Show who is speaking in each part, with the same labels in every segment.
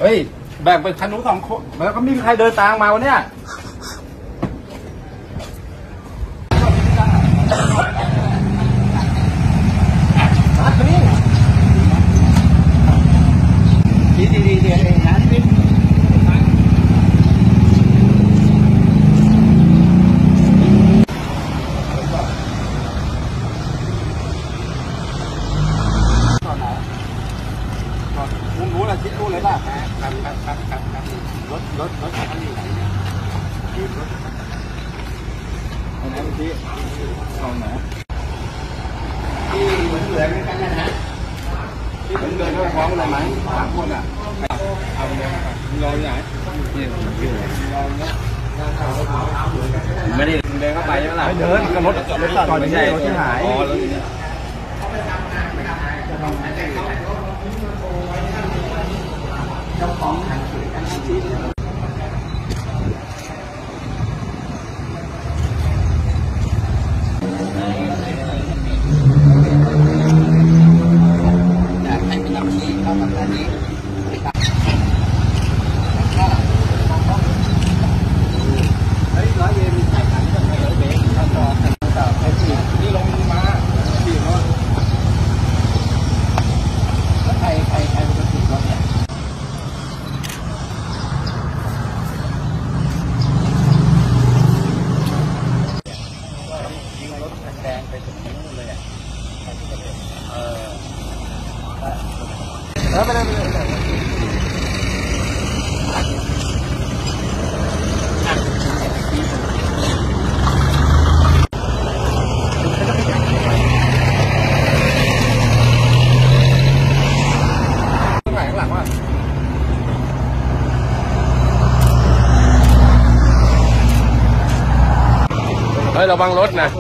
Speaker 1: ฮ้ยแบ่งเป็นคันนู้น2 คนแล้วก็ไม่มีใครเดินตามมาวันเนี้ยดีเองนะพี่รู้อะไรคิดรู้เลยป่ะครับรถคันนี้อันนั้นที่กองไหนที่เหมือนกันนะที่เหมือนกันก็ฟ้องอะไรไหม3 คนอ่ะเอาเลยรอไหนนี่ไม่ได้เดินเข้าไปใช่ไหมล่ะไม่เดินก็รถก่อนไม่ใช่รถที่หายเจ้าของทางสื่อการชี้อยากให้เป็นน้ำชี้เข้ามาแบบนี้100 เยนมีใครขันก็ไม่เลยเบรกถ้าต่อไอ้ที่นี่ลงมาขี่รถแล้วใครเป็นคนขี่รถเนี่ยยิงรถแดงไปถึงนู้นเลยอ่ะแล้วไปเลยเฮ้ยระวังรถนะ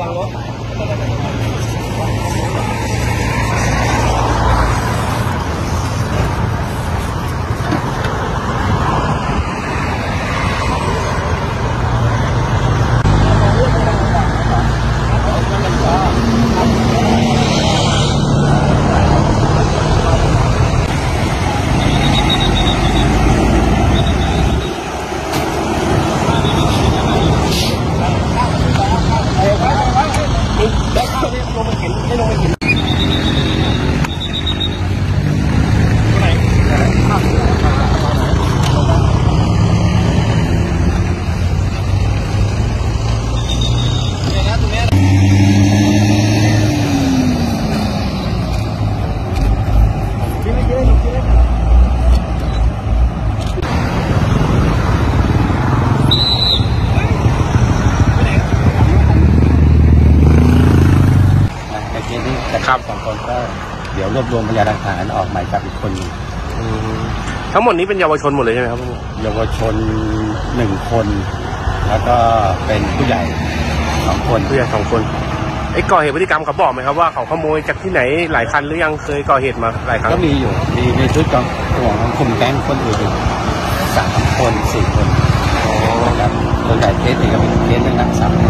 Speaker 2: ครับ2 คนก็เดี๋ยวรวบรวมพยานหลักฐานออกหมายจับอีกคนนึง
Speaker 3: ทั้งหมดนี้เป็นเยาวชนหมดเลยใช่ไหมครับ
Speaker 2: เยาวชน1 คนแล้วก็เป็นผู้ใหญ่2 คน
Speaker 3: ผู้ใหญ่2 คนไอ้ก่อเหตุพฤติกรรมเขาบอกไหมครับว่าเขาขโมยจากที่ไหนหลายคันหรือยังเคยก่อเหตุมาหลายครั้ง
Speaker 2: ก็มีอยู่มีในชุดของกลุ่มแก๊งคนอื่น3 คน 4 คนนะครับส่วนใหญ่เคสนี้ก็เป็นเคสเรื่องนักทรัพย์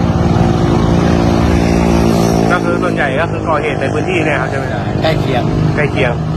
Speaker 3: ก็คือส่วนใหญ่ก็คือก่อเหตุในพื้นที่เนี่ยครับใช่ไหม
Speaker 2: ใกล้เคียง